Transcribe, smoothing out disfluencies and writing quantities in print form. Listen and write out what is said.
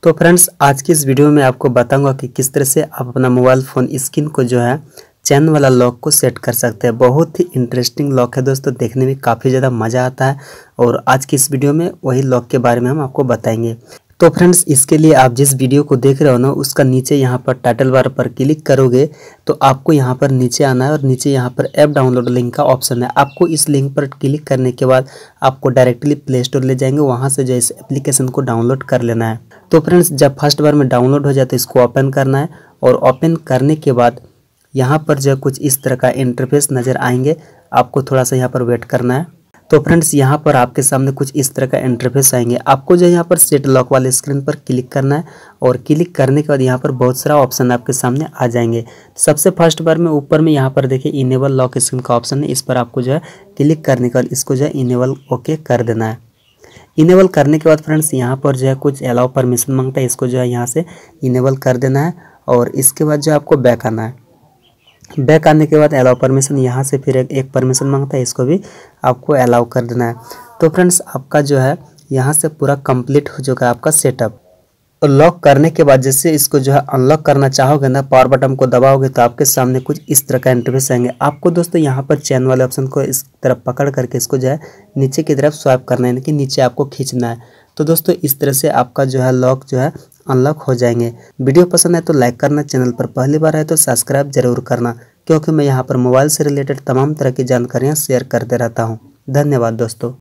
तो फ्रेंड्स आज की इस वीडियो में आपको बताऊंगा कि किस तरह से आप अपना मोबाइल फ़ोन स्क्रीन को जो है चैन वाला लॉक को सेट कर सकते हैं। बहुत ही इंटरेस्टिंग लॉक है दोस्तों, देखने में काफ़ी ज़्यादा मज़ा आता है और आज की इस वीडियो में वही लॉक के बारे में हम आपको बताएंगे। तो फ्रेंड्स इसके लिए आप जिस वीडियो को देख रहे हो ना, उसका नीचे यहाँ पर टाइटल बार पर क्लिक करोगे तो आपको यहाँ पर नीचे आना है और नीचे यहाँ पर ऐप डाउनलोड लिंक का ऑप्शन है। आपको इस लिंक पर क्लिक करने के बाद आपको डायरेक्टली प्ले स्टोर ले जाएंगे, वहाँ से जो इस एप्लीकेशन को डाउनलोड कर लेना है। तो फ्रेंड्स जब फर्स्ट बार में डाउनलोड हो जाए तो इसको ओपन करना है और ओपन करने के बाद यहाँ पर जो कुछ इस तरह का इंटरफेस नज़र आएंगे, आपको थोड़ा सा यहाँ पर वेट करना है। तो फ्रेंड्स यहाँ पर आपके सामने कुछ इस तरह का इंटरफेस आएंगे। आपको जो यहाँ पर सेट लॉक वाले स्क्रीन पर क्लिक करना है और क्लिक करने के बाद यहाँ पर बहुत सारा ऑप्शन आपके सामने आ जाएंगे। सबसे फर्स्ट बार में ऊपर में यहाँ पर देखिए इनेबल लॉक स्क्रीन का ऑप्शन है, इस पर आपको जो है क्लिक करने के बाद इसको जो है इनेबल ओके कर देना है। इनेबल करने के बाद फ्रेंड्स यहाँ पर जो है कुछ अलाउ परमिशन मांगता है, इसको जो है यहाँ से इनेबल कर देना है और इसके बाद जो आपको बैक आना है। बैक आने के बाद अलाउ परमिशन, यहाँ से फिर एक परमिशन मांगता है, इसको भी आपको अलाउ कर देना है। तो फ्रेंड्स आपका जो है यहाँ से पूरा कंप्लीट हो चुका है आपका सेटअप। तो लॉक करने के बाद जैसे इसको जो है अनलॉक करना चाहोगे ना, पावर बटन को दबाओगे तो आपके सामने कुछ इस तरह का इंटरफेस आएंगे। आपको दोस्तों यहाँ पर चैन वाले ऑप्शन को इस तरफ पकड़ करके इसको जो है नीचे की तरफ स्वाइप करना है, यानी कि नीचे आपको खींचना है। तो दोस्तों इस तरह से आपका जो है लॉक जो है अनलॉक हो जाएंगे। वीडियो पसंद है तो लाइक करना, चैनल पर पहली बार है तो सब्सक्राइब जरूर करना, क्योंकि मैं यहाँ पर मोबाइल से रिलेटेड तमाम तरह की जानकारियाँ शेयर करते रहता हूँ। धन्यवाद दोस्तों।